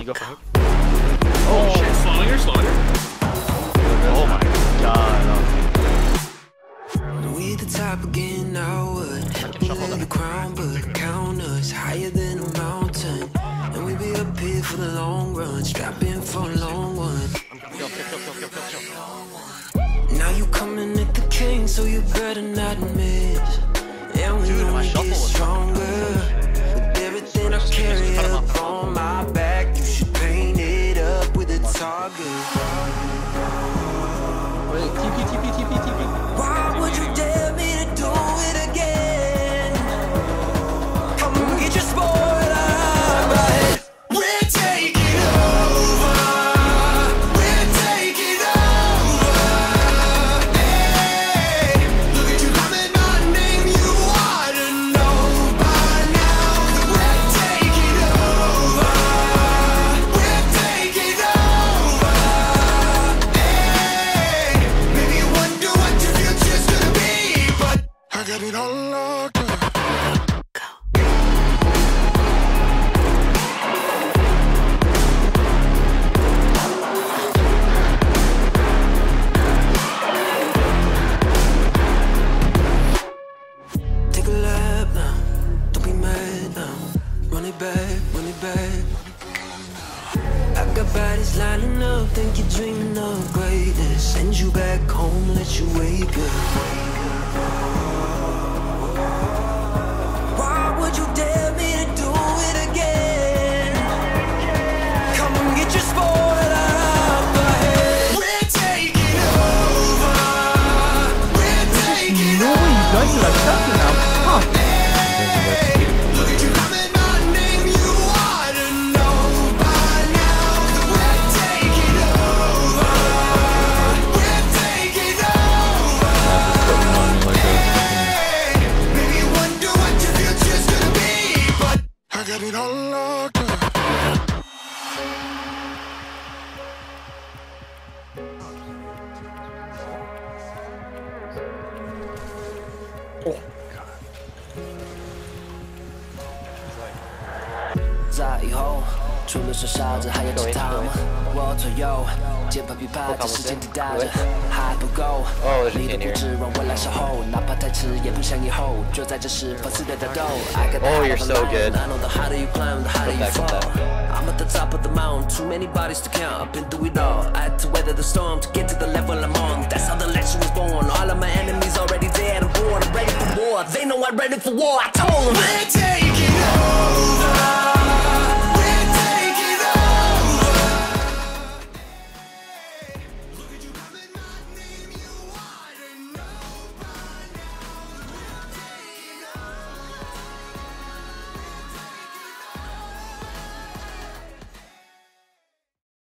go for hook. Oh shit, slowing her. Oh my god. We at the top again, now what? We lay the crown, but count us higher than a mountain. And we be up here for the long run, strap in for a long one. Now you coming at the king, so you better not miss. And we only get stronger with everything I carry up on my back. You should paint it up with a target. Wait, TP. Why would you dare me to do it again? Come get your spoiler out my head. We're taking over. We're taking over. Hey, look at you coming on, name you ought to know by now that we're taking over. We're taking over. Hey, maybe you wonder what your future's gonna be, but I got it all locked up. Take a lap now, don't be mad now. Run it back, run it back. I got bodies lining up, think you're dreaming of greatness. Send you back home, let you wake up. Why would you dare me to do it again? Come and get your spoiler out my head. We're taking over. We're taking over. Guys are like stuck now. Huh. Look at you coming on, name you ought to know by now that we're taking over. We're taking over. Maybe you wonder what your future's gonna be, but I got it all locked up.在以后，除了说傻子，还有其他吗？我左右，键盘琵琶，这时间滴答着，还不够。你的不指望未来守候，哪怕太迟，也不想以后。就在这时，放肆的打斗。 Oh, you're so good. I know the harder you climb, the harder you fall. I'm at the top of the mountain, too many bodies to count. I've been through it all. I had to weather the storm to get to the level I'm on. That's how the legend was born. All of my enemies already dead. I'm bored. I'm ready for war. They know I'm ready for war. I told them.